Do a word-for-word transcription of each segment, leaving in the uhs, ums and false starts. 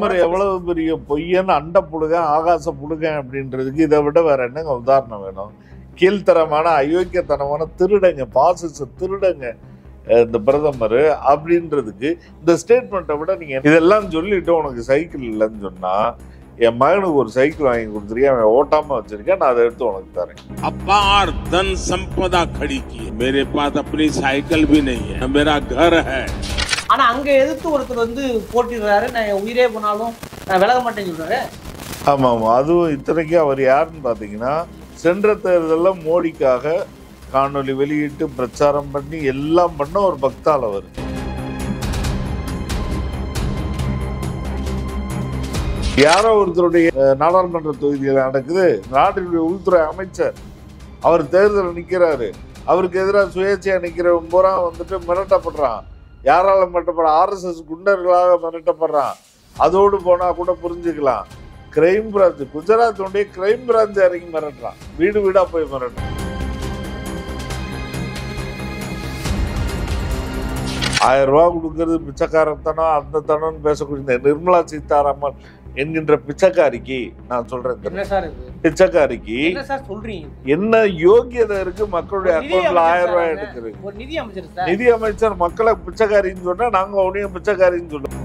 பிரதமர் எவ்வளவு பெரிய பொய்யன், அண்ட புழுகன், ஆகாச புழுகன் அப்படின்றதுக்கு இதை விட வேற என்னங்க உதாரணம் வேணும்? கீழ்த்தரமான அயோக்கியத்தனமான திருடங்க, பாசிச திருடங்க இந்த பிரதமர் அப்படின்றதுக்கு இந்த ஸ்டேட்மெண்ட்டை விட நீங்க இதெல்லாம் சொல்லிட்டு உனக்கு சைக்கிள் இல்லைன்னு சொன்னா என் மகனுக்கு ஒரு சைக்கிள் வாங்கி கொடுத்துருக்கேன், அவன் ஓட்டாம வச்சிருக்கேன், நான் அதை எடுத்து உனக்கு தரேன். अपार धन संपदा खड़ी की, मेरे पास अपनी साइकिल भी नहीं है, मेरा घर है. ஆனா அங்க எதிர்த்து ஒருத்தர் வந்து போட்டிடுறாரு, நான் உயிரே போனாலும் நான் விலக மாட்டேன்னு சொல்றாரு. ஆமா ஆமா, அதுவும் இத்தனைக்கு அவர் யாருன்னு பாத்தீங்கன்னா சென்ற தேர்தலில் மோடிக்காக காணொலி வெளியிட்டு பிரச்சாரம் பண்ணி எல்லாம் பண்ண ஒரு பக்தால் அவர். யாரோ ஒருத்தருடைய நாடாளுமன்ற தொகுதியில் நடக்குது, நாட்டினுடைய உள்துறை அமைச்சர் அவர் தேர்தலில் நிற்கிறாரு, அவருக்கு எதிராக சுயேட்சையா நிற்கிறவன் பூரா வந்துட்டு மிரட்டப்படுறான். யாரால மிரட்டப்படுற? ஆர்எஸ்எஸ் குண்டர்களாக மிரட்டப்படுறான். அதோடு போனா கூட புரிஞ்சுக்கலாம். கிரைம் பிரான்ச், குஜராத்துடைய கிரைம் பிரான்ச் இறங்கி மிரட்டுறான், வீடு வீடா போய் மிரட்டுறான். ஆயிரம் ரூபாய் கொடுக்கறது பிச்சைக்காரத்தனம், அந்த தனம்னு பேசக்கூடிய நிர்மலா சீதாராமன் என்கின்ற பிச்சைக்காரிக்கு நான் சொல்றேன், பிச்சைக்காரிக்கு என்ன யோகியதை இருக்கு மக்களுடைய அக்கௌண்ட்ல ஆயிரம் ரூபாய் எடுக்கிறது? நிதி அமைச்சர் மக்களை பிச்சைக்காரின்னு சொன்னா நாங்க உடனே பிச்சைக்காரின்னு சொல்றோம்.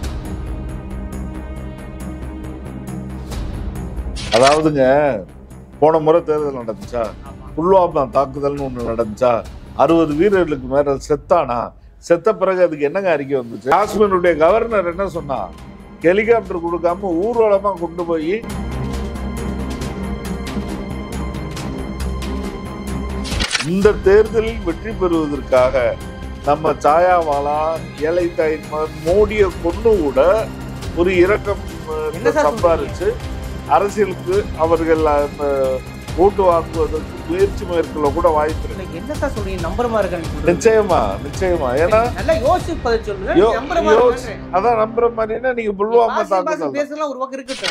அதாவதுங்க, போன முறை தேர்தல் நடந்துச்சா, புல்வாமா தாக்குதல்னு ஒண்ணு நடந்துச்சா, அறுபது வீரர்களுக்கு மேல செத்தானா, செத்த பிறகு அதுக்கு என்னங்க அறிக்கை வந்துச்சு? காஷ்மீருடைய கவர்னர் என்ன சொன்னா, ஹெலிகாப்டர் கொடுக்காம ஊர்வலமா கொண்டு போய் இந்த தேர்தலில் வெற்றி பெறுவதற்காக நம்ம சாயாவாலா ஏழை தாயின் மோடியை கொண்டு கூட ஒரு இரக்கம் சம்பாதிச்சு அரசியலுக்கு அவர்கள் ஓட்டு வாங்குவதற்கு முயற்சி மேற்கொள்ள கூட வாய்ப்பு இருக்கு. என்ன சார் சொல்றீங்க? நம்புறமா இருக்காங்க. நிச்சயமா நிச்சயமா. ஏன்னா நல்லா யோசிப்பதை சொல்லுங்க. அதான் நம்புற மாதிரினா நீங்க புல்வாமா தாக்குதல் பேசலாம் ஒரு பக்கம் இருக்கட்டும்.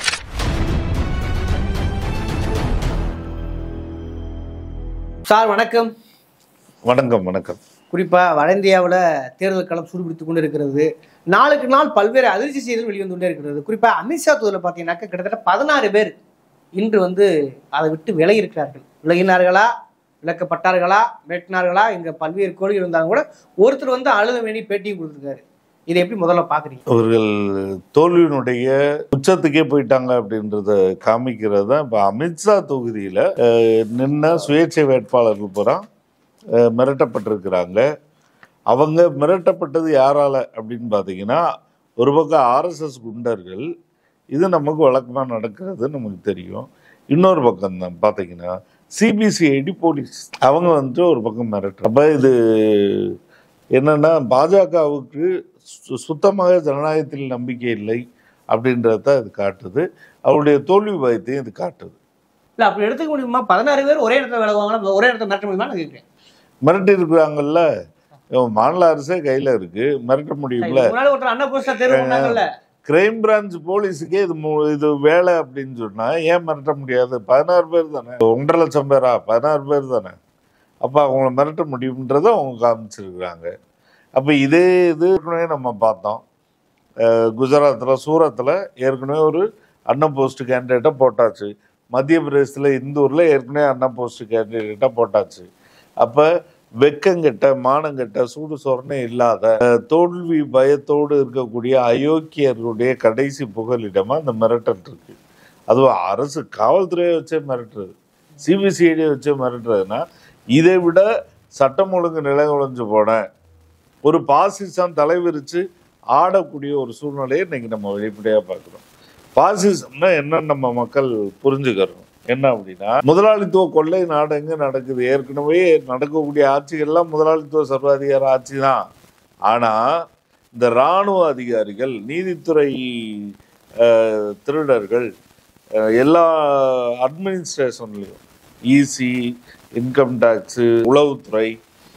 சார் வணக்கம். வணக்கம் வணக்கம். குறிப்பா வட இந்தியாவில் தேர்தல் களம் சூடுபிடித்துக் கொண்டு இருக்கிறது. நாளுக்கு நாள் பல்வேறு அதிர்ச்சி செய்திகள் வெளிவந்து கொண்டே இருக்கிறது. குறிப்பா அமித்ஷா தொகுதியில் பார்த்தீங்கன்னாக்க கிட்டத்தட்ட பதினாறு பேர் இன்று வந்து அதை விட்டு விலகி இருக்கிறார்கள். விலகினார்களா, விளக்கப்பட்டார்களா, வெட்டினார்களா, இங்க பல்வேறு கோரிக்கை இருந்தாலும் கூட ஒருத்தர் வந்து அழுத வேண்டி பேட்டியும் கொடுத்துருக்காரு. இதை எப்படி முதல்ல பாக்குறீங்க? அவர்கள் தோல்வியினுடைய உச்சத்துக்கே போயிட்டாங்க அப்படின்றத காமிக்கிறது தான் இப்ப அமித்ஷா தொகுதியில நின்ன சுயேட்சை வேட்பாளர்கள் பூரா மிரட்டப்பட்டிருக்கிறாங்க. அவங்க மிரட்டப்பட்டது யாரால அப்படின்னு பார்த்தீங்கன்னா, ஒரு பக்கம் ஆர்எஸ்எஸ் குண்டர்கள், இது நமக்கு வழக்கமாக நடக்கிறது நமக்கு தெரியும். இன்னொரு பக்கம் தான் பார்த்தீங்கன்னா சிபிசிஐடி போலீஸ், அவங்க வந்துட்டு ஒரு பக்கம் மிரட்டு. அப்போ இது என்னன்னா, பாஜகவுக்கு சுத்தமாக ஜனநாயகத்தில் நம்பிக்கை இல்லை அப்படின்றத இது காட்டுது. அவருடைய தோல்வி பயத்தையும் இது காட்டுது. இல்லை அப்படி எடுத்துக்க முடியுமா? பதினாறு பேர் ஒரே இடத்துல விலகுவாங்க, ஒரே இடத்துல மிரட்ட முடியுமா? நான் கேட்குறேன். மிரட்டி இருக்கிறாங்கல்ல, மாநில அரசே கையில இருக்கு, மிரட்ட முடியும்ல. கிரைம் பிரான்ச் போலீஸுக்கே இது இது வேலை அப்படின்னு சொன்னா ஏன் மிரட்ட முடியாது? பதினாறு பேர் தானே, ஒன்றரை லட்சம் பேரா, பதினாறு பேர் தானே. அப்ப அவங்கள மிரட்ட முடியும்ன்றத அவங்க காமிச்சிருக்கிறாங்க. அப்ப இதே இது ஏற்கனவே நம்ம பார்த்தோம். குஜராத்தில் சூரத்தில் ஏற்கனவே ஒரு அண்ணா போஸ்ட் கேண்டிடேட்டை போட்டாச்சு. மத்திய பிரதேசத்தில் இந்தூரில் ஏற்கனவே அண்ணா போஸ்ட் கேண்டிடேட்டை போட்டாச்சு. அப்போ வெக்கங்கெட்ட, மானங்கெட்ட, சூடு சொரணை இல்லாத, தோல்வி பயத்தோடு இருக்கக்கூடிய அயோக்கியர்களுடைய கடைசி புகலிடமா இந்த மிரட்டல் இருக்கு. அதுவும் அரசு காவல்துறையை வச்சே மிரட்டுறது, சிபிசிஐடியை வச்சே மிரட்டுறதுன்னா, இதை விட சட்டம் ஒழுங்கு நிலை குலைஞ்சு போன ஒரு பாசிசம் தலைவிரிச்சு ஆடக்கூடிய ஒரு சூழ்நிலையை இன்னைக்கு நம்ம வெளிப்படையா பார்க்கிறோம். பாசிசம்னா என்னன்னு நம்ம மக்கள் புரிஞ்சுக்கிறோம். என்ன அப்படின்னா, முதலாளித்துவ கொள்ளை நாடு எங்க நடக்குது? ஏற்கனவே நடக்கக்கூடிய ஆட்சிகள்லாம் முதலாளித்துவ சர்வாதிகார ஆட்சி தான். ஆனா இந்த இராணுவ அதிகாரிகள், நீதித்துறை திருடர்கள், எல்லா அட்மினிஸ்ட்ரேஷன்லையும், இசி, இன்கம் டேக்ஸு, உளவுத்துறை,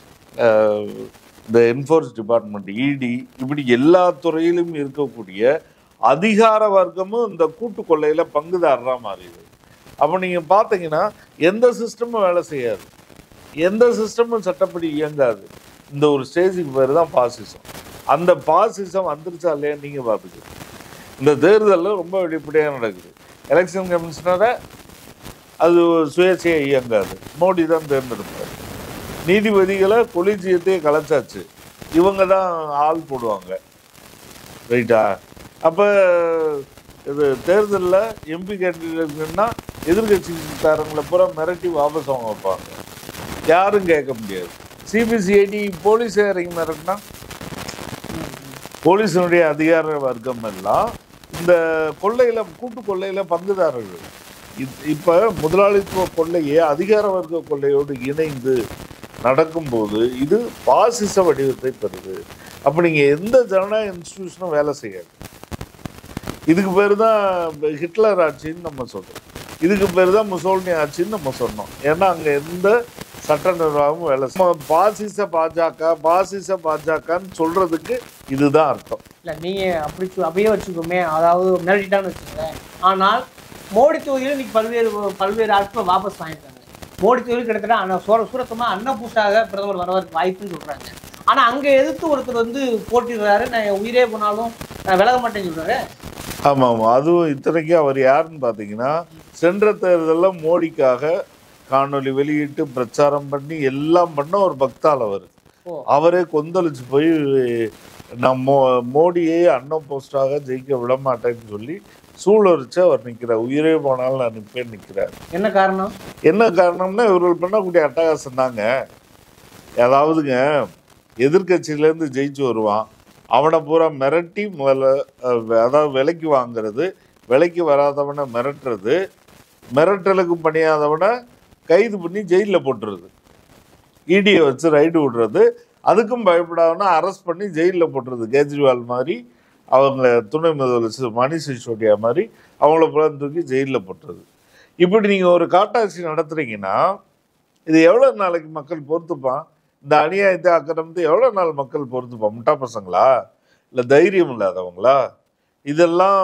இந்த என்ஃபோர்ஸ் டிபார்ட்மெண்ட், இடி, இப்படி எல்லா துறையிலும் இருக்கக்கூடிய அதிகார வர்க்கமும் இந்த கூட்டு கொள்ளையில பங்குதாரரா மாறிடுது. அப்போ நீங்கள் பார்த்தீங்கன்னா எந்த சிஸ்டமும் வேலை செய்யாது, எந்த சிஸ்டமும் சட்டப்படி இயங்காது. இந்த ஒரு ஸ்டேஜுக்கு பேர் தான் பாசிசம். அந்த பாசிசம் வந்துருச்சா இல்லையா நீங்கள் பார்த்துக்கணும். இந்த தேர்தலில் ரொம்ப வெளிப்படையாக நடக்குது. எலெக்ஷன் கமிஷனரை அது சுயேட்சையாக இயங்காது, மோடி தான் தேர்ந்தெடுப்பார். நீதிபதிகளை கொலிஜியத்தையே கலைச்சாச்சு, இவங்க தான் ஆள் போடுவாங்க. ரைட்டா? அப்போ இது தேர்தலில் எம்பி கேண்டிடேட்னா எதிர்கட்சிக்காரங்களை பூரா மிரட்டி வாபஸ் வாங்க வைப்பாங்க, யாரும் கேட்க முடியாது. சிபிசிஐடி போலீஸே இறங்கி மிரட்டினா போலீஸினுடைய அதிகார வர்க்கம் எல்லாம் இந்த கொள்ளையில் கூட்டு கொள்ளையில் பங்குதாரர்கள். இப்போ முதலாளித்துவ கொள்ளையே அதிகார வர்க்க கொள்ளையோடு இணைந்து நடக்கும்போது இது பாசிச வடிவத்தை பெறுது. அப்போ நீங்கள் எந்த ஜனநாயக இன்ஸ்டிடியூஷனும் வேலை செய்யாது. இதுக்கு பேர் தான் ஹிட்லர் ஆட்சின்னு நம்ம சொல்கிறோம், இதுக்கு பேர் தான் முசோலினி ஆட்சின்னு நம்ம சொன்னோம். ஏன்னா அங்கே எந்த சட்ட நிர்வாகமும் வேலை செய்யும். பாசிச பாஜக பாசிச பாஜகன்னு சொல்றதுக்கு இதுதான் அர்த்தம். இல்லை நீங்கள் அப்படி அப்படியே வச்சுக்கோமே, அதாவது மிரட்டிட்டான்னு வச்சுக்கோங்களேன். ஆனால் மோடி தொகுதியில் இன்னைக்கு பல்வேறு பல்வேறு ஆட்கள் வாபஸ் வாங்கிட்டாங்க. மோடி தொகுதியில் கிட்டத்தட்ட அண்ணா சூர சூரத்தமாக அன்னபூசாக பிரதமர் வரவருக்கு வாய்ப்புன்னு சொல்கிறாங்க. ஆனால் அங்கே எதிர்த்து ஒருத்தர் வந்து போட்டிடுறாரு, நான் உயிரே போனாலும் நான் விலக மாட்டேன்னு சொல்கிறாரு. ஆமாம் ஆமாம், அதுவும் இத்தனைக்கு அவர் யாருன்னு பார்த்தீங்கன்னா சென்ற தேர்தலில் மோடிக்காக காணொலி வெளியிட்டு பிரச்சாரம் பண்ணி எல்லாம் பண்ண ஒரு பக்தால் அவர். அவரே கொந்தளிச்சு போய் நான் மோ மோடியை அன்ன போஸ்டாக ஜெயிக்க விட மாட்டேன்னு சொல்லி சூழரிச்சு அவர் நிற்கிறார். உயிரே போனாலும் நான் நிற்பேன் நிற்கிறார். என்ன காரணம்? என்ன காரணம்னா இவர்கள் பண்ணக்கூடிய அட்டகாசம் தாங்க. ஏதாவதுங்க எதிர்கட்சியிலேருந்து ஜெயிச்சு வருவான், அவனை பூரா மிரட்டி முதல்ல அதாவது விலைக்கு வாங்கிறது, விலைக்கு வராதவனை மிரட்டுறது, மிரட்டலுக்கு பணியாதவனை கைது பண்ணி ஜெயிலில் போட்டுறது, இடியை வச்சு ரைடு விடுறது, அதுக்கும் பயப்படாதவனா அரெஸ்ட் பண்ணி ஜெயிலில் போட்டுறது. கேஜ்ரிவால் மாதிரி அவங்க துணை முதலமைச்சர் மணிஷ் சிசோடியா மாதிரி அவங்கள புறம் தூக்கி ஜெயிலில் போட்டுறது. இப்படி நீங்கள் ஒரு காட்டாட்சி நடத்துறீங்கன்னா இது எவ்வளோ நாளைக்கு மக்கள் பொறுத்துப்பான்? இந்த அநியாயத்தை அக்கிரமத்தை எவ்வளோ நாள் மக்கள் பொறுத்துப்பான்? முட்டா பசங்களா இல்லை தைரியம் இல்லாதவங்களா? இதெல்லாம்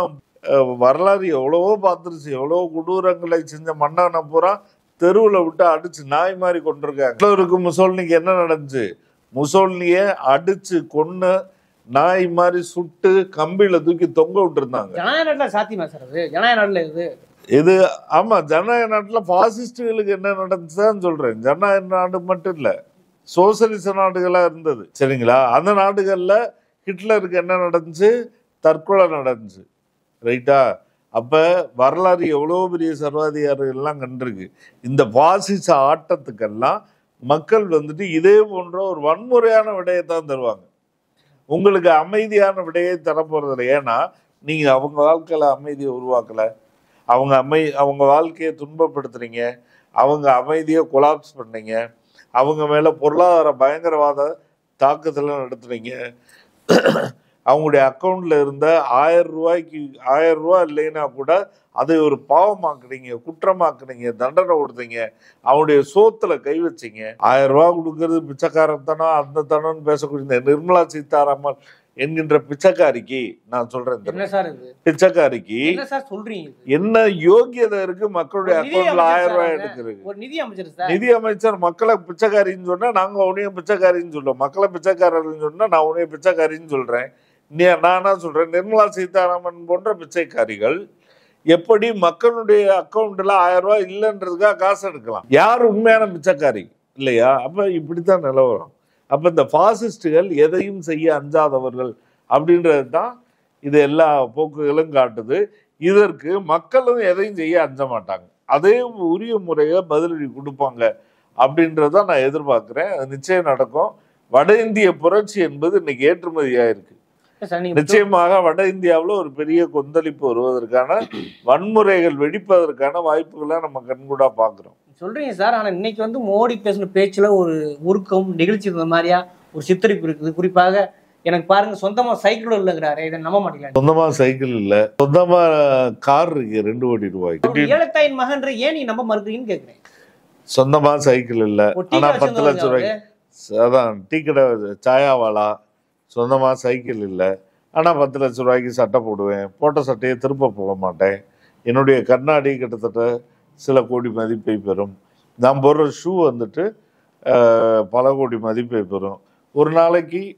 வரலாறு எவ்வளவோ பார்த்துருச்சு. எவ்வளோ கொடூரங்களை செஞ்ச மன்னனை பூரா தெருவில் விட்டு அடிச்சு நாய் மாதிரி கொண்டிருக்காங்க. ஹிட்லருக்கு முசோலினிக்கு என்ன நடந்துச்சு? முசோலினியை அடிச்சு கொன்னு நாய் மாதிரி சுட்டு கம்பியில தூக்கி தொங்க விட்டுருந்தாங்க. ஜனநாயக நாட்டில் சாத்தியமா சார் அது? ஜனநாயக நாட்டில் இது இது ஆமா, ஜனநாயக நாட்டில் பாசிஸ்டுகளுக்கு என்ன நடந்துச்சுதான் சொல்றேன். ஜனநாயக நாடு மட்டும் இல்லை, சோசியலிச நாடுகளா இருந்தது சரிங்களா? அந்த நாடுகளில் ஹிட்லருக்கு என்ன நடந்துச்சு? தற்கொலை நடந்துச்சு. ரைட்டா? அப்போ வரலாறு எவ்வளோ பெரிய சர்வாதிகாரிகள்லாம் கண்டிருக்கு. இந்த பாசிச ஆட்டத்துக்கெல்லாம் மக்கள் வந்துட்டு இதே போன்ற ஒரு வன்முறையான விடையைத்தான் தருவாங்க. உங்களுக்கு அமைதியான விடையை தரப்போறதில்லை. ஏன்னா நீங்கள் அவங்க வாழ்க்கையில் அமைதியை உருவாக்கலை, அவங்க அமை அவங்க வாழ்க்கையை துன்பப்படுத்துறீங்க, அவங்க அமைதியை கொலாப்ஸ் பண்ணீங்க, அவங்க மேலே பொருளாதார பயங்கரவாத தாக்குதலாம் நடத்துறீங்க. அவங்களுடைய அக்கௌண்ட்ல இருந்த ஆயிரம் ரூபாய்க்கு ஆயிரம் ரூபா இல்லைன்னா கூட அதை ஒரு பாவமாக்குனீங்க, குற்றமாக்குனீங்க, தண்டனை கொடுத்தீங்க, அவனுடைய சோத்துல கை வச்சிங்க. ஆயிரம் ரூபா கொடுக்கறது பிச்சைக்காரன் தானோ அந்த தானோன்னு பேசக்கூடிய நிர்மலா சீதாராமன் என்கின்ற பிச்சைக்காரிக்கு நான் சொல்றேன், பிச்சைக்காரிக்கு என்ன யோகியதை இருக்கு மக்களுடைய அக்கௌண்ட்ல ஆயிரம் ரூபாய் எடுக்கிறது? நிதி அமைச்சர் நிதி அமைச்சர் மக்களை பிச்சைக்காரின்னு சொன்னா நாங்க உனையும் பிச்சைக்காரின்னு சொல்றோம், மக்களை பிச்சைக்காரர்னு சொன்னா நான் உனையும் பிச்சைக்காரின்னு சொல்றேன். நான் என்ன சொல்றேன், நிர்மலா சீதாராமன் போன்ற பிச்சைக்காரிகள் எப்படி மக்களுடைய அக்கௌண்ட்ல ஆயிரம் ரூபாய் இல்லைன்றதுக்காக காசு எடுக்கலாம்? யார் உண்மையான பிச்சைக்காரி இல்லையா? அப்ப இப்படித்தான் நிலவரம். அப்ப இந்த பாசிஸ்டுகள் எதையும் செய்ய அஞ்சாதவர்கள் அப்படின்றது தான் இது எல்லா போக்குகளும் காட்டுது. இதற்கு மக்களும் எதையும் செய்ய அஞ்ச மாட்டாங்க, அதே உரிய முறையை பதிலடி கொடுப்பாங்க அப்படின்றத நான் எதிர்பார்க்கிறேன். அது நிச்சயம் நடக்கும். வட இந்திய புரட்சி என்பது இன்னைக்கு ஏற்றுமதியா இருக்கு. நிச்சயமாக வட இந்தியாவில் ஒரு பெரிய கொந்தளிப்பு வருவதற்கான, வன்முறைகள் வெடிப்பதற்கான வாய்ப்புகளை நம்ம கண்கூடா பாக்குறோம். சொல்றீங்க சார், ஆனா இன்னைக்கு வந்து மோடி பேசின பேச்சுல ஒரு உருக்கம் நிகழ்ச்சி இருந்த மாதிரியா ஒரு சித்தரிப்பு இருக்குது. குறிப்பாக எனக்கு பாருங்க, சொந்தமா சைக்கிள் இல்லைங்கிறாரு, இதை நம்ப மாட்டேங்கிறாங்க. சொந்தமா சைக்கிள் இல்ல, சொந்தமா கார் இருக்கு ரெண்டு கோடி ரூபாய்க்கு. ஏழத்தாயின் மகன் ஏன் நீ நம்ப மறுக்கிறீங்கன்னு கேட்கிறேன். சொந்தமா சைக்கிள் இல்ல, ஆனா பத்து லட்சம் ரூபாய்க்கு அதான் டீ கடை சாயாவாலா. சொந்தமா சைக்கிள் இல்லை, ஆனா பத்து லட்சம் ரூபாய்க்கு சட்டை போடுவேன், போட்ட சட்டையை திருப்ப போக மாட்டேன். என்னுடைய கண்ணாடி கிட்டத்தட்ட சில கோடி மதிப்பை பெறும். நான் போடுற ஷூ வந்துட்டு பல கோடி மதிப்பை பெறும். ஒரு நாளைக்கு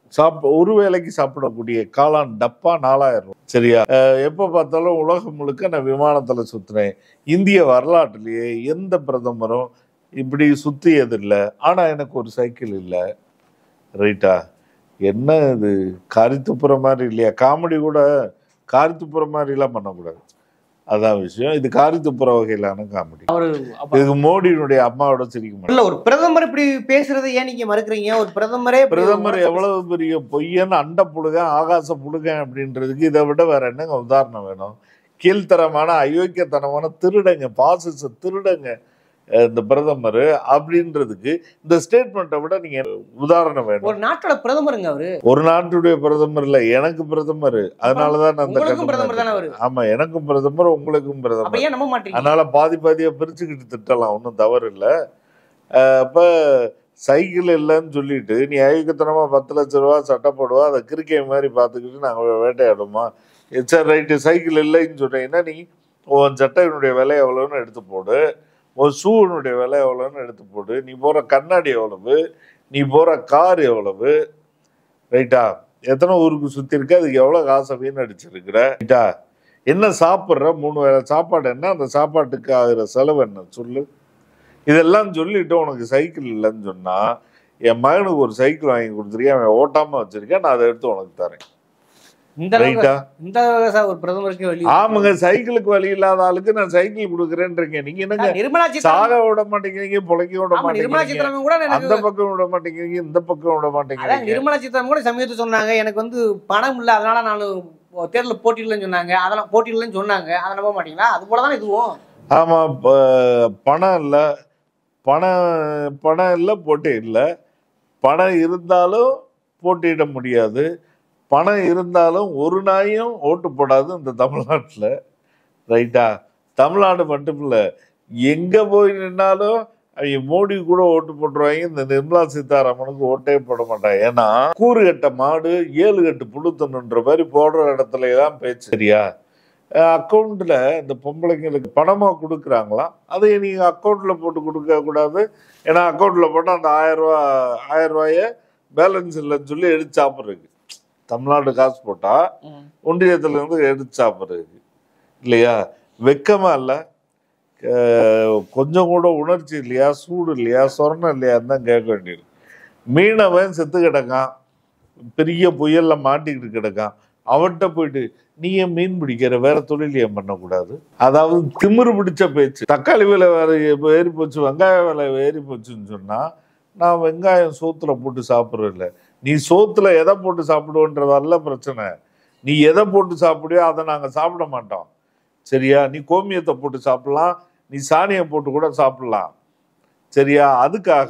சாப் ஒரு வேளைக்கு சாப்பிடக்கூடிய காளான் டப்பா நாலாயிரம் ரூபாய். சரியா? எப்போ பார்த்தாலும் உலகம் முழுக்க நான் விமானத்தில் சுற்றுனேன். இந்திய வரலாற்றிலேயே எந்த பிரதமரும் இப்படி சுற்றியதில்லை. ஆனால் எனக்கு ஒரு சைக்கிள் இல்லை. ரைட்டா? என்ன இது காரி துப்புற மாதிரி இல்லையா? காமெடி கூட காரி துப்புற மாதிரிலாம் பண்ணக்கூடாது. அதான் விஷயம். இது காரி துப்புற வகையிலான காமெடி. இதுக்கு மோடியினுடைய அம்மாவோட சிரிக்க மாட்டேன். ஒரு பிரதமர் இப்படி பேசுறதை ஏன் நீங்க மறுக்கிறீங்க? ஒரு பிரதமரே பிரதமர் எவ்வளவு பெரிய பொய்யன்னு அண்ட புழுக ஆகாச புழுக அப்படின்றதுக்கு இதை விட வேற என்னங்க உதாரணம் வேணும்? கீழ்த்தரமான அயோக்கியத்தனமான திருடங்க, பாசிச திருடங்க இந்த பிரதமர் அப்படின்றதுக்கு இந்த ஸ்டேட்மெண்ட்டை விட நீங்க உதாரணம் வேணும். ஒரு நாட்டோட பிரதமருங்க அவரு. ஒரு நாட்டுடைய பிரதமர் இல்ல, எனக்கு பிரதமர். அதனாலதான் அந்த பிரதமர் தானே அவரு. ஆமா, எனக்கும் பிரதமர், உங்களுக்கும் பிரதமர். ஏன் நம்ப மாட்டீங்க? அதனால பாதி பாதியா பிரிச்சுக்கிட்டு திட்டலாம், ஒன்றும் தவறு இல்லை. அப்ப சைக்கிள் இல்லைன்னு சொல்லிட்டு நீ ஐக்கத்தனமா பத்து லட்ச ரூபா சட்டை போடுவா, அதை கிரிக்கை மாதிரி பார்த்துக்கிட்டு நாங்கள் வேட்டையாடுமா? சரி ரைட்டு, சைக்கிள் இல்லைன்னு சொன்னீங்கன்னா நீ உன் சட்டையினுடைய விலை எவ்வளோன்னு எடுத்து போடு, ஒரு ஷூனுடைய விலை எவ்வளோன்னு எடுத்து போடு, நீ போகிற கண்ணாடி எவ்வளவு, நீ போகிற கார் எவ்வளவு, ரைட்டா? எத்தனை ஊருக்கு சுற்றி இருக்கு, அதுக்கு எவ்வளோ காசை வீண் அடிச்சிருக்கிற, ரைட்டா? என்ன சாப்பிட்ற, மூணு வேளை சாப்பாடு என்ன, அந்த சாப்பாட்டுக்கு ஆகிற செலவு என்ன சொல்லு. இதெல்லாம் சொல்லிட்டு உனக்கு சைக்கிள் இல்லைன்னு சொன்னால், என் மகனுக்கு ஒரு சைக்கிள் வாங்கி கொடுத்துருக்கேன், அவன் ஓட்டாமல் வச்சிருக்கேன், நான் அதை எடுத்து உனக்கு தரேன். ஒரு பிரதமருக்கு வழி. ஆமாங்க, சைக்கிளுக்கு வழி இல்லாத ஆளுக்கு நான் சைக்கிள் கொடுக்குறேன்றீங்க. நீங்க என்னங்க சாக விட மாட்டேங்கிறீங்க, பொழைக்க விட மாட்டேங்கிறீங்க, அந்த பக்கம் விட மாட்டேங்கிறீங்க, இந்த பக்கம் விட மாட்டேங்கிறீங்க. நிர்மலா சீதாராமன் கூட சமயத்தை சொன்னாங்க, எனக்கு வந்து பணம் இல்லை அதனால நான் தேர்தலில் போட்டியிடலன்னு சொன்னாங்க. அதெல்லாம் போட்டியிடலன்னு சொன்னாங்க, அதை நம்ப மாட்டீங்களா? அது போலதான் இதுவும். ஆமா, பணம் இல்லை, பணம் பணம் இல்லை, போட்டி இல்லை. பணம் இருந்தாலும் போட்டியிட முடியாது, பணம் இருந்தாலும் ஒரு நாயும் ஓட்டு போடாது இந்த தமிழ்நாட்டில். ரைட்டா? தமிழ்நாடு மட்டும் இல்லை, எங்கே போய் நின்னாலும் அவங்க மோடி கூட ஓட்டு போட்டுருவாங்க, இந்த நிர்மலா சீதாராமனுக்கு ஓட்டே போட மாட்டாங்க. ஏன்னா கூறு கட்ட மாடு ஏழு கட்டு புழுத்தணுன்ற மாதிரி போடுற இடத்துல தான் பேச்சு. சரியா? அக்கௌண்ட்டில் இந்த பொம்பளைங்களுக்கு பணமாக கொடுக்குறாங்களாம், அதை நீங்கள் அக்கௌண்ட்டில் போட்டு கொடுக்க கூடாது. ஏன்னா அக்கௌண்ட்டில் போட்டால் அந்த ஆயிரம் ரூபா ஆயிரம் ரூபாய பேலன்ஸ் இல்லைன்னு சொல்லி எடுத்து சாப்பிட்றதுக்கு, தமிழ்நாடு காசு போட்டா ஒன்றியத்துல இருந்து எடுத்து சாப்பிட்றதுக்கு இல்லையா? வெக்கமா இல்லை? கொஞ்சம் கூட உணர்ச்சி இல்லையா? சூடு இல்லையா? சொர்ணம் இல்லையான்னு தான் கேட்க வேண்டியது. மீனவன் செத்து கிடக்கான், பெரிய புயல்ல மாட்டிக்கிட்டு கிடக்கான், அவன்கிட்ட போயிட்டு நீ ஏன் மீன் பிடிக்கிற, வேற தொழில் ஏன் பண்ணக்கூடாது? அதாவது திமிரு பிடிச்ச பேச்சு. தக்காளி விலை வேற ஏறி போச்சு, வெங்காய விலை ஏறி போச்சுன்னு சொன்னா நான் வெங்காயம் சோத்துல போட்டு சாப்பிட்றது இல்லை. நீ சோத்துல எதை போட்டு சாப்பிடுவோன்றதல்ல பிரச்சனை, நீ எதை போட்டு சாப்பிடுவியோ அதை நாங்கள் சாப்பிட மாட்டோம். சரியா? நீ கோமியத்தை போட்டு சாப்பிடலாம், நீ சாணியை போட்டு கூட சாப்பிடலாம். சரியா? அதுக்காக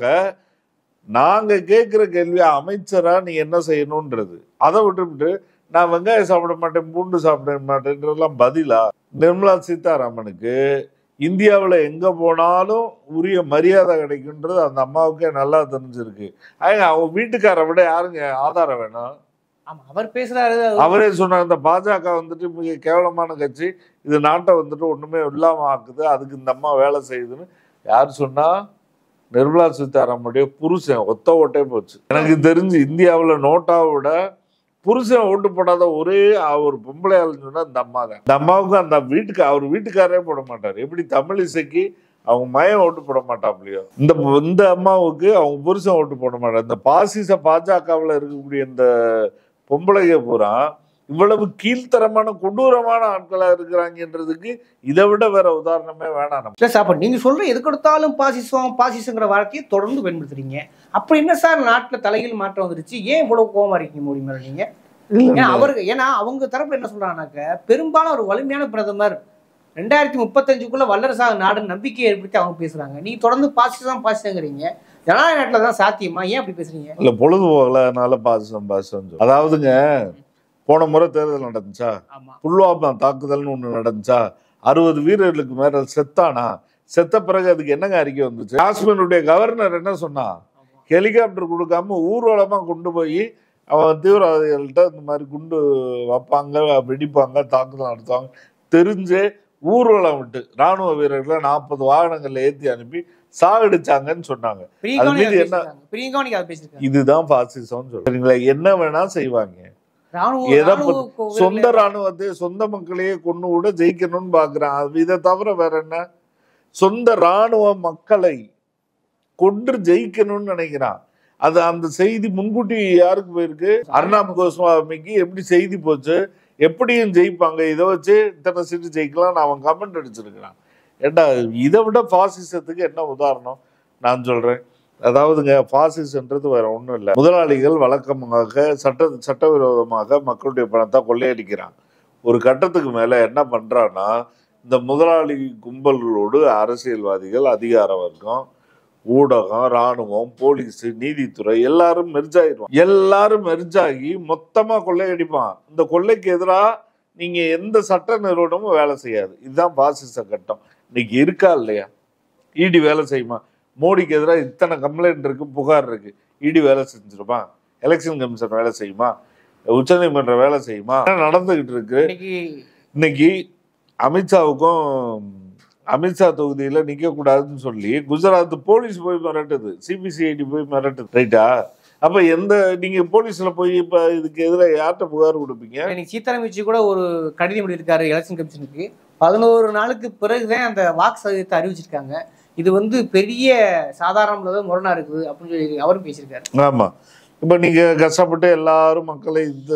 நாங்க கேட்குற கேள்வி அமைச்சரா நீ என்ன செய்யணும்ன்றது. அதை விட்டுவிட்டு நான் வெங்காயம் சாப்பிட மாட்டேன், பூண்டு சாப்பிட மாட்டேன்றதெல்லாம் பதிலா? நிர்மலா சீதாராமனுக்கு இந்தியாவில் எங்கே போனாலும் உரிய மரியாதை கிடைக்குன்றது அந்த அம்மாவுக்கே நல்லா தெரிஞ்சிருக்கு. அவங்க அவங்க வீட்டுக்காரை விட யாருங்க ஆதாரம் வேணும்? அவர் பேசுறாரு, அவரே சொன்னார், இந்த பாஜக வந்துட்டு மிக கேவலமான கட்சி, இது நாட்டை வந்துட்டு ஒண்ணுமே இல்லாம ஆக்குது, அதுக்கு இந்த அம்மா வேலை செய்யுதுன்னு யார் சொன்னா? நிர்மலா சீதாராமனுடைய புருஷன் ஒத்த ஓட்டே போச்சு. எனக்கு தெரிஞ்சு இந்தியாவில் நோட்டாவை விட புருஷன் ஓட்டு போடாத ஒரே ஒரு பொம்பளை ஆளுன்னு சொன்னா இந்த அம்மா தான். இந்த அம்மாவுக்கு அந்த வீட்டுக்கு அவர் வீட்டுக்காரே போட மாட்டார். எப்படி தமிழிசைக்கு அவங்க மயம் ஓட்டு போட மாட்டாப்லையோ, இந்த இந்த அம்மாவுக்கு அவங்க புருஷன் ஓட்டு போட மாட்டார். இந்த பாசிச பாஜகவில் இருக்கக்கூடிய இந்த பொம்பளைங்க பூரா இவ்வளவு கீழ்த்தரமான கொடூரமான ஆட்களா இருக்கிறாங்கன்றதுக்கு இதை விட வேற உதாரணமே வேணாம். அப்ப நீங்க சொல்ற எதுக்கு எடுத்தாலும் பாசிசம் பாசிசங்கிற வார்த்தையை தொடர்ந்து பயன்படுத்துறீங்க. அப்ப என்ன சார் நாட்டுல தலையில் மாற்றம் வந்துருச்சு? ஏன் இவ்வளவு கோவமா இருக்கீங்க மோடி மேல நீங்க? அவருக்கு ஏன்னா அவங்க தரப்புல என்ன சொல்றாங்கனாக்க, பெரும்பாலும் ஒரு வலிமையான பிரதமர் ரெண்டாயிரத்தி முப்பத்தஞ்சுக்குள்ள வல்லரசாக நாடு நம்பிக்கையை ஏற்படுத்தி அவங்க பேசுறாங்க. நீங்க தொடர்ந்து பாசிசம் பாசிசங்கிறீங்க. ஜனநாயக நாட்டுல தான் சாத்தியமா? ஏன் அப்படி பேசுறீங்க? இல்ல பொழுது போகல, அதனால பாசிசம் பாசிசம். அதாவதுங்க, போன முறை தேர்தல் நடந்துச்சா, புல்வாமா தாக்குதல்னு ஒண்ணு நடந்துச்சா, அறுபது வீரர்களுக்கு மேல செத்தானா? செத்த பிறகு அதுக்கு என்னங்க அறிக்கை வந்துச்சு? காஷ்மீருடைய கவர்னர் என்ன சொன்னா, ஹெலிகாப்டர் கொடுக்காம ஊர்வலமா கொண்டு போய் அவன் தீவிரவாதிகள்கிட்ட இந்த மாதிரி குண்டு வைப்பாங்க, வெடிப்பாங்க, தாக்குதல் நடத்துவாங்க தெரிஞ்சு ஊர்வலம் விட்டு ராணுவ வீரர்களை நாற்பது வாகனங்கள்ல ஏற்றி அனுப்பி சாகடிச்சாங்கன்னு சொன்னாங்க. அது மீது என்ன இதுதான் பாசிசம் சொல்றீங்களா? என்ன வேணா செய்வாங்க. சொந்த ராணுவத்தை சொந்த மக்களையே கொண்டு கூட ஜெயிக்கணும்னு பாக்குறான். இதை தவிர வேற என்ன? சொந்த ராணுவ மக்களை கொன்று ஜெயிக்கணும்னு நினைக்கிறான். அது அந்த செய்தி முன்கூட்டி யாருக்கு போயிருக்கு? அர்ணாப் கோஸ்வாமிக்கு எப்படி செய்தி போச்சு? எப்படியும் ஜெயிப்பாங்க, இதை வச்சு இத்தனை சீட்டு ஜெயிக்கலாம் அவன் கமெண்ட் அடிச்சிருக்கிறான். ஏண்டா இதை விட பாசிசத்துக்கு என்ன உதாரணம் நான் சொல்றேன். அதாவதுங்க, பாசிசன்றது வேற ஒன்றும் இல்லை. முதலாளிகள் வழக்கமாக சட்ட சட்டவிரோதமாக மக்களுடைய பணத்தை கொள்ளையடிக்கிறான். ஒரு கட்டத்துக்கு மேல என்ன பண்றான்னா, இந்த முதலாளி கும்பல்களோடு அரசியல்வாதிகள், அதிகார வர்க்கம், ஊடகம், ராணுவம், போலீஸ், நீதித்துறை எல்லாரும் மெர்ஜாயிடுவான். எல்லாரும் மெர்ஜாகி மொத்தமா கொள்ளையடிப்பான். இந்த கொள்ளைக்கு எதிராக நீங்க எந்த சட்ட நிறுவனமும் வேலை செய்யாது. இதுதான் பாசிச கட்டம். இன்னைக்கு இருக்கா இல்லையா? இடி வேலை செய்யுமா? மோடிக்கு எதிராக இத்தனை கம்ப்ளைண்ட் இருக்கு, புகார் இருக்கு. இடி வேலை செஞ்சிருமா? எலெக்ஷன் கமிஷன் வேலை செய்யுமா? உச்ச நீதிமன்றம் வேலை செய்யுமா? நடந்துகிட்டு இருக்கு. இன்னைக்கு அமித்ஷாவுக்கும் அமித்ஷா தொகுதியில நிக்க கூடாதுன்னு சொல்லி குஜராத் போலீஸ் போய் மிரட்டுது, சிபிசிஐடி போய் மிரட்டுது. ரைட்டா? அப்ப எந்த நீங்க போலீஸ்ல போய் இப்ப இதுக்கு எதிராக யார்கிட்ட புகார் கொடுப்பீங்க? சீதாராம் யெச்சூரி கூட ஒரு கடிதம் எழுதியிருக்காரு எலெக்ஷன் கமிஷனுக்கு. பதினோரு நாளுக்கு பிறகுதான் அந்த வாக்கு சதவீதத்தை அறிவிச்சிருக்காங்க. இது வந்து பெரிய சாதாரண முரணா இருக்குது அப்படின்னு சொல்லி அவரும் பேசியிருக்காரு. ஆமா, இப்ப நீங்க கஷ்டப்பட்டு எல்லாரும் மக்களை இந்த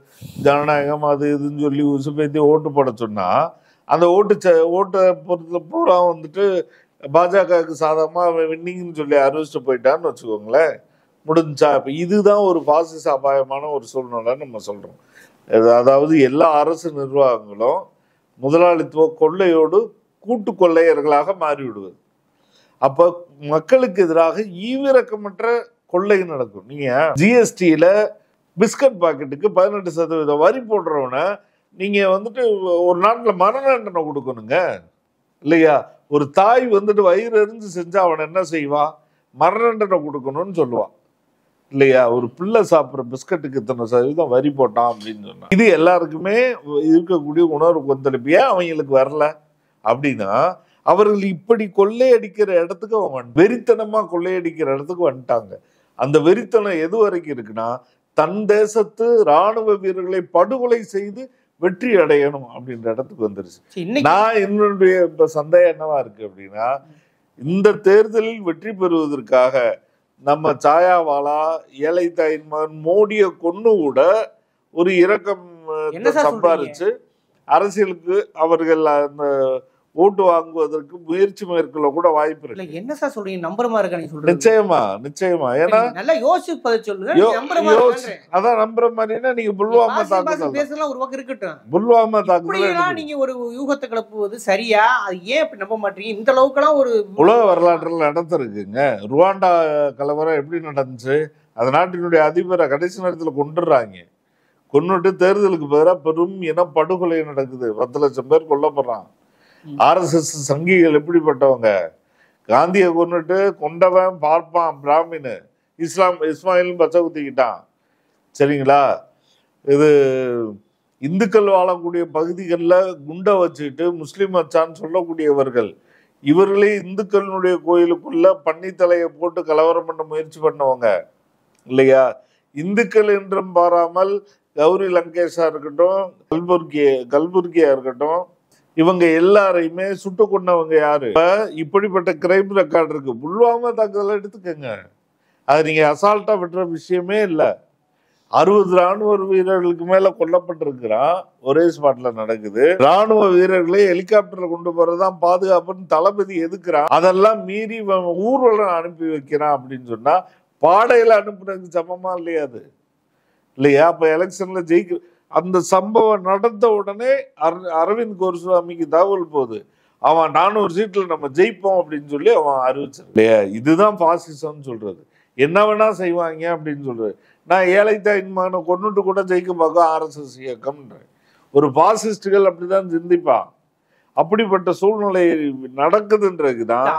ஜனநாயகம் அது இதுன்னு சொல்லி உசுப்பேத்தி ஓட்டு போட சொன்னா, அந்த ஓட்டு ஓட்டை பொறுத்த பூரா வந்துட்டு பாஜகவுக்கு சாதகமா வின்னிங்னு சொல்லி அறிவிச்சுட்டு போயிட்டான்னு வச்சுக்கோங்களேன், முடிஞ்சா. இப்ப இதுதான் ஒரு பாசிச அபாயமான ஒரு சூழ்நிலை நம்ம சொல்றோம். அதாவது எல்லா அரசு நிர்வாகங்களும் முதலாளித்துவ கொள்ளையோடு கூட்டு கொள்ளையர்களாக மாறிவிடுவது. அப்ப மக்களுக்கு எதிராக ஈவிரக்கமற்ற கொள்ளை நடக்கும். நீங்க ஜிஎஸ்டியில பிஸ்கட் பாக்கெட்டுக்கு பதினெட்டு சதவீதம் வரி போடுறவன நீங்க வந்துட்டு ஒரு நாட்டுல மரண தண்டனை கொடுக்கணுங்க இல்லையா? ஒரு தாய் வந்துட்டு வயிறு எரிஞ்சு செஞ்சா அவன் என்ன செய்வான்? மரண தண்டனை கொடுக்கணும்னு சொல்லுவான் இல்லையா? ஒரு பிள்ளை சாப்பிட்ற பிஸ்கட்டுக்கு இத்தனை சதவீதம் வரி போட்டான் அப்படின்னு சொன்னா, இது எல்லாருக்குமே இருக்கக்கூடிய உணர்வு கொந்தளிப்பியா அவங்களுக்கு வரல அப்படின்னா, அவர்கள் இப்படி கொள்ளையடிக்கிற இடத்துக்கு அவங்க வெறித்தனமா கொள்ளையடிக்கிற இடத்துக்கு வந்துட்டாங்க. அந்த வெறித்தனம் எது வரைக்கும் இருக்குன்னா, தன் தேசத்து ராணுவ வீரர்களை படுகொலை செய்து வெற்றி அடையணும் அப்படின்ற இடத்துக்கு வந்துருச்சு. நான் என்னுடைய இப்ப சந்தேகம் என்னவா இருக்கு அப்படின்னா, இந்த தேர்தலில் வெற்றி பெறுவதற்காக நம்ம சாயாவாலா, ஏழை தாயின் மகன் மோடியை கொண்டு கூட ஒரு இரக்கம் சம்பாரிச்சு அரசியலுக்கு அவர்கள் அந்த ஓட்டு வாங்குவதற்கு முயற்சி மேற்கொள்ள கூட வாய்ப்பு இருக்கு. என்ன சார் சொல்றீங்க? நம்புற மாதிரி இருக்கா? நீங்க சொல்றீங்க. நிச்சயமா நிச்சயமா. ஏன்னா நல்லா யோசிப்பதை சொல்லுங்க. அதான் நம்புற மாதிரினா நீங்க புல்வாமா தாக்குதல் பேசலாம் ஒரு பக்கம் இருக்கட்டும். புல்வாமா தாக்குதல் நீங்க ஒரு யூகத்தை கிளப்புவது சரியா? அது ஏன் இப்படி நம்ப மாட்டீங்க? இந்த அளவுக்குலாம் ஒரு உலக வரலாற்றில் நடந்திருக்குங்க. ருவாண்டா கலவரம் எப்படி நடந்துச்சு? அந்த நாட்டினுடைய அதிபரை கடைசி நேரத்தில் கொண்டுடுறாங்க. கொன்னுட்டு தேர்தலுக்கு பதிலாக பெரும் இன படுகொலை நடக்குது. பத்து லட்சம் பேர் கொல்லப்படுறான். ஆர் எஸ் எஸ் சங்கிகள் எப்படிப்பட்டவங்க? காந்தியை கொண்டுட்டு கொண்டவன் பார்ப்பான் பிராமின்னு இஸ்லாம் இஸ்மாயிலும் பச்சை குத்திக்கிட்டான். சரிங்களா? இது இந்துக்கள் வாழக்கூடிய பகுதிகளில் குண்டை வச்சுக்கிட்டு முஸ்லீம் மச்சான்னு சொல்லக்கூடியவர்கள், இவர்களே இந்துக்களுடைய கோயிலுக்குள்ள பன்னித்தலையை போட்டு கலவரம் பண்ண முயற்சி பண்ணவங்க இல்லையா? இந்துக்கள் என்றும் பாராமல் கௌரி லங்கேஷா இருக்கட்டும், கல்புர்கிய கல்புர்கியா இருக்கட்டும், இவங்க எல்லாரையுமே சுட்டு கொண்டவங்க யாரு? இப்படிப்பட்ட கிரைம் ரெக்கார்டு இருக்கு. புல்வாமா தாக்குதல் எடுத்துக்கங்க, அது நீங்க அசால்ட்டா விட்டுற விஷயமே இல்லை. அறுபது ராணுவ வீரர்களுக்கு மேல கொல்லப்பட்டிருக்கிறான். ஒரே ஸ்பாட்ல நடக்குது. ராணுவ வீரர்களை ஹெலிகாப்டர்ல கொண்டு போறதுதான் பாதுகாப்புன்னு தளபதி எதுக்குறான். அதெல்லாம் மீறி ஊர்வலம் அனுப்பி வைக்கிறான் அப்படின்னு சொன்னா பாடையில அனுப்புறதுக்கு சமமா இல்லையா அது? இல்லையா? அப்ப எலெக்ஷன்ல ஜெயிக்க அந்த சம்பவம் நடந்த உடனே அரவிந்த் கோஸ்வாமிக்கு தகவல் போகுது, அவன் நானூறு சீட்ல நம்ம ஜெயிப்போம் அப்படின்னு சொல்லி அவன் அறிவிச்சான் இல்லையா? இதுதான் பாசிசம்னு சொல்றது. என்ன வேணா செய்வாங்க அப்படின்னு சொல்றது. நான் ஏழை தாயின் மகனை கொண்டுட்டு கூட ஜெயிக்க பார்க்க ஆர் எஸ் எஸ் இயக்கம்ன்ற ஒரு பாசிஸ்டுகள் அப்படிதான் சிந்திப்பான். அப்படிப்பட்ட சூழ்நிலை நடக்குதுன்றதுதான்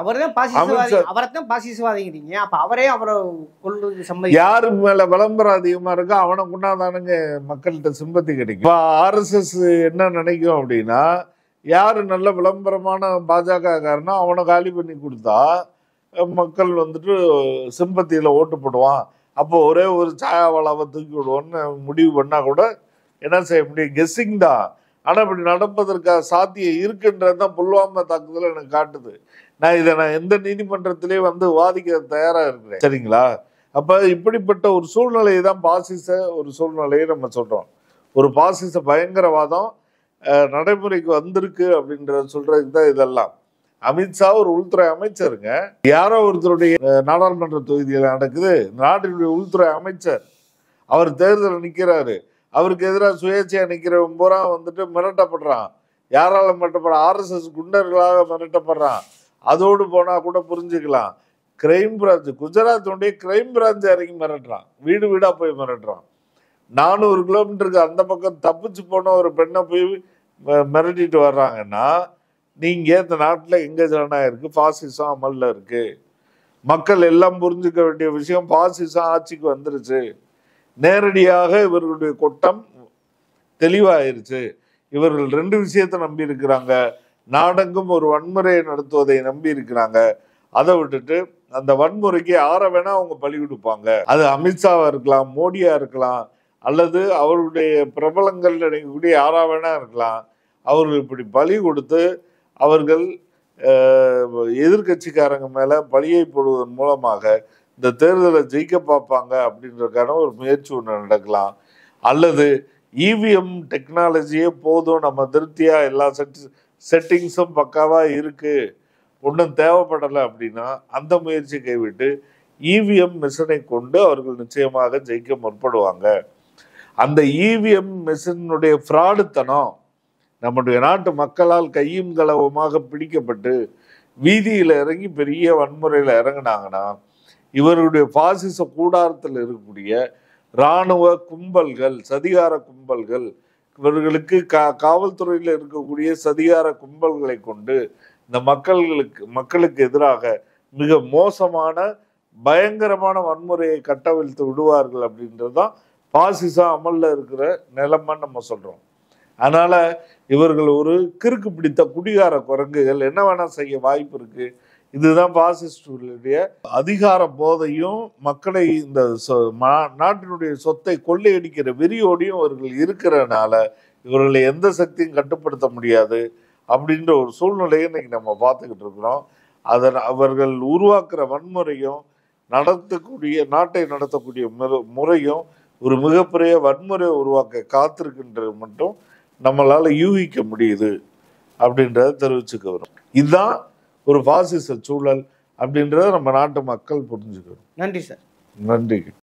யாரு மேல விளம்பரம் அதிகமா இருக்கோ அவனை கொண்டாதானுங்க மக்கள்கிட்ட சிம்பத்தி கிடைக்கும். ஆர் எஸ் எஸ் என்ன நினைக்கும் அப்படின்னா, யாரு நல்ல விளம்பரமான பாஜக காரனா அவனை காலி பண்ணி கொடுத்தா மக்கள் வந்துட்டு சிம்பத்தியில் ஓட்டு போடுவான், அப்போ ஒரே ஒரு சாயாவாலாவை தூக்கி விடுவோன்னு முடிவு பண்ணால் கூட என்ன செய்ய முடியும்? கெஸ்ஸிங் தான். ஆனால் இப்படி நடப்பதற்காக சாத்தியம் இருக்குன்றது தான் புல்வாமா தாக்குதல் எனக்கு காட்டுது. நான் இதை நான் எந்த நீதிமன்றத்திலே வந்து வாதிக்க தயாராக இருக்கிறேன். சரிங்களா? அப்போ இப்படிப்பட்ட ஒரு சூழ்நிலையை தான் பாசிச ஒரு சூழ்நிலையை நம்ம சொல்கிறோம். ஒரு பாசிச பயங்கரவாதம் நடைமுறைக்கு வந்திருக்கு அப்படின்றத சொல்றதுக்கு தான் இதெல்லாம். அமித்ஷா ஒரு உள்துறை அமைச்சருங்க, யாரோ ஒருத்தருடைய நாடாளுமன்ற தொகுதியில் நடக்குது, நாட்டினுடைய உள்துறை அமைச்சர், அவர் தேர்தலில் நிற்கிறாரு, அவருக்கு எதிராக சுயேட்சையா நிற்கிறவன் பூரா வந்துட்டு மிரட்டப்படுறான். யாரால மிரட்டப்படுறான்? ஆர்எஸ்எஸ் குண்டர்களாக மிரட்டப்படுறான். அதோடு போனா கூட புரிஞ்சுக்கலாம். கிரைம் பிரான்ச், குஜராத்துடைய கிரைம் பிரான்ச் இறங்கி மிரட்டுறான், வீடு வீடா போய் மிரட்டுறான். நானூறு கிலோமீட்டருக்கு அந்த பக்கம் தப்பிச்சு போன ஒரு பெண்ணை போய் மிரட்டிட்டு வர்றாங்கன்னா, நீங்க இந்த நாட்டில் எங்க ஜனநாயகம் இருக்கு? பாசிசம் அமல்ல இருக்கு. மக்கள் எல்லாம் புரிஞ்சுக்க வேண்டிய விஷயம், பாசிசம் ஆட்சிக்கு வந்துருச்சு. நேரடியாக இவர்களுடைய கொட்டம் தெளிவாயிருச்சு. இவர்கள் ரெண்டு விஷயத்தை நம்பி இருக்கிறாங்க. நாடெங்கும் ஒரு வன்முறையை நடத்துவதை நம்பி இருக்கிறாங்க. அதை விட்டுட்டு அந்த வன்முறைக்கு யார வேணா அவங்க பலி கொடுப்பாங்க. அது அமித்ஷாவா இருக்கலாம், மோடியா இருக்கலாம், அல்லது அவருடைய பிரபலங்கள் நினைக்கக்கூடிய யாரா வேணா இருக்கலாம். அவர்கள் இப்படி பலி கொடுத்து அவர்கள் எதிர்கட்சிக்காரங்க மேல பழியை போடுவதன் மூலமாக இந்த தேர்தலை ஜெயிக்க பார்ப்பாங்க அப்படின்றதுக்கான ஒரு முயற்சி ஒன்று நடக்கலாம். அல்லது இவிஎம் டெக்னாலஜியே போதும், நம்ம திருப்தியா எல்லா செட் செட்டிங்ஸும் பக்காவா இருக்கு, ஒன்றும் தேவைப்படலை அப்படின்னா அந்த முயற்சி கைவிட்டு இவிஎம் மிஷினை கொண்டு அவர்கள் நிச்சயமாக ஜெயிக்க முற்படுவாங்க. அந்த இவிஎம் மிஷினுடைய ஃப்ராடுத்தனம் நம்முடைய நாட்டு மக்களால் கையும் களவுமாக பிடிக்கப்பட்டு வீதியில் இறங்கி பெரிய வன்முறையில் இறங்கினாங்கன்னா, இவருடைய பாசிச கூடாரத்தில் இருக்கக்கூடிய இராணுவ கும்பல்கள், சதிகார கும்பல்கள், இவர்களுக்கு கா காவல்துறையில் இருக்கக்கூடிய சதிகார கும்பல்களை கொண்டு இந்த மக்களுக்கு மக்களுக்கு எதிராக மிக மோசமான பயங்கரமான வன்முறையை கட்டவிழ்த்து விடுவார்கள். அப்படின்றதுதான் பாசிச அமல்ல இருக்கிற நிலைமைன்னு நம்ம சொல்றோம். அதனால இவர்கள் ஒரு கிறுக்கு பிடித்த குடிகார குரங்குகள், என்ன வேணா செய்ய வாய்ப்பு இருக்கு. இதுதான் பாசிஸ்டுடைய அதிகார போதையும் மக்களை இந்த நாட்டினுடைய சொத்தை கொள்ளையடிக்கிற வெறியோடையும் அவர்கள் இருக்கிறனால இவர்களை எந்த சக்தியும் கட்டுப்படுத்த முடியாது அப்படின்ற ஒரு சூழ்நிலையை இன்னைக்கு நம்ம பார்த்துக்கிட்டு இருக்கிறோம். அதை அவர்கள் உருவாக்குற வன்முறையும் நடத்தக்கூடிய நாட்டை நடத்தக்கூடிய முறையும் ஒரு மிகப்பெரிய வன்முறையை உருவாக்க காத்திருக்கின்றது மட்டும் நம்மளால யூகிக்க முடியுது அப்படின்றத தெரிவிச்சுக்க வரும். இதுதான் ஒரு பாசிச சூழல் அப்படின்றத நம்ம நாட்டு மக்கள் புரிஞ்சுக்கணும். நன்றி சார். நன்றி.